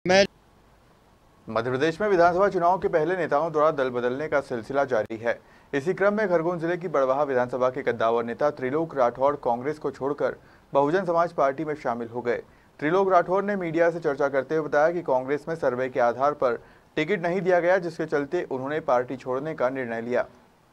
मध्य प्रदेश में विधानसभा चुनाव के पहले नेताओं द्वारा दल बदलने का सिलसिला जारी है। इसी क्रम में खरगोन जिले की बड़वाह विधानसभा के कद्दावर नेता त्रिलोक राठौड़ कांग्रेस को छोड़कर बहुजन समाज पार्टी में शामिल हो गए। त्रिलोक राठौड़ ने मीडिया से चर्चा करते हुए बताया कि कांग्रेस में सर्वे के आधार पर टिकट नहीं दिया गया, जिसके चलते उन्होंने पार्टी छोड़ने का निर्णय लिया।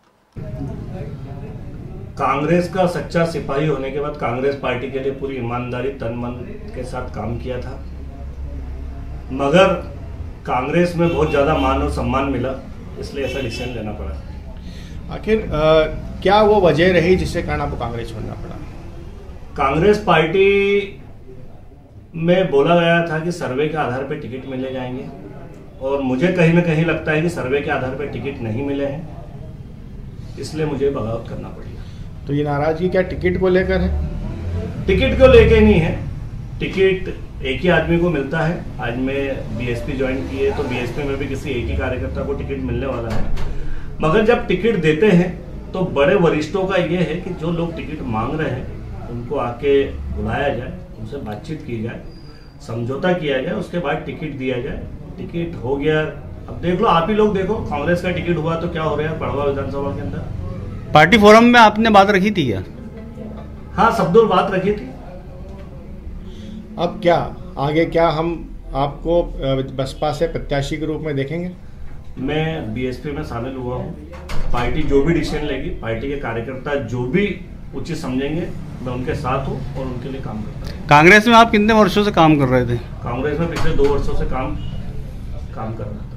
कांग्रेस का सच्चा सिपाही होने के बाद कांग्रेस पार्टी के लिए पूरी ईमानदारी तन मन के साथ काम किया था, मगर कांग्रेस में बहुत ज़्यादा मान और सम्मान मिला, इसलिए ऐसा डिसीजन लेना पड़ा। आखिर क्या वो वजह रही जिसके कारण आपको कांग्रेस छोड़ना पड़ा? कांग्रेस पार्टी में बोला गया था कि सर्वे के आधार पर टिकट मिले जाएंगे, और मुझे कहीं ना कहीं लगता है कि सर्वे के आधार पर टिकट नहीं मिले हैं, इसलिए मुझे बगावत करना पड़ी। तो ये नाराजगी क्या टिकट को लेकर है? टिकट को लेकर नहीं है, टिकट एक ही आदमी को मिलता है। आज मैं बीएसपी ज्वाइन की है, तो बीएसपी में भी किसी एक ही कार्यकर्ता को टिकट मिलने वाला है, मगर जब टिकट देते हैं तो बड़े वरिष्ठों का ये है कि जो लोग टिकट मांग रहे हैं उनको आके बुलाया जाए, उनसे बातचीत की जाए, समझौता किया जाए, उसके बाद टिकट दिया जाए। टिकट हो गया, अब देख लो, आप ही लोग देखो, कांग्रेस का टिकट हुआ तो क्या हो रहा है बड़वाह विधानसभा के अंदर। पार्टी फोरम में आपने बात रखी थी क्या? हाँ, शब्दों बात रखी थी। अब क्या आगे, क्या हम आपको बसपा से प्रत्याशी के रूप में देखेंगे? मैं बीएसपी में शामिल हुआ हूँ। पार्टी जो भी डिसीजन लेगी, पार्टी के कार्यकर्ता जो भी उचित समझेंगे, मैं उनके साथ हूँ और उनके लिए काम करता हूँ। कांग्रेस में आप कितने वर्षों से काम कर रहे थे? कांग्रेस में पिछले 2 वर्षों से काम कर रहा हूँ।